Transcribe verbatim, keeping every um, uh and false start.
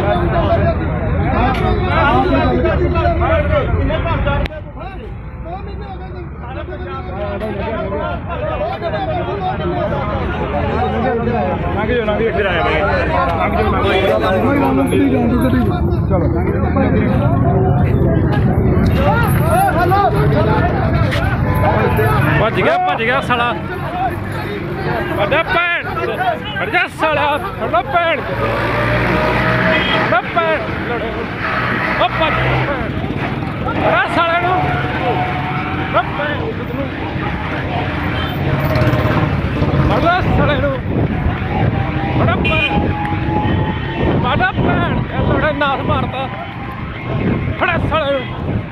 भज गया भज गया साला भैन जा साला थोड़ा भैन भैन साले साले बड़ा भैन बड़ा भैन नास मारता बड़ा साले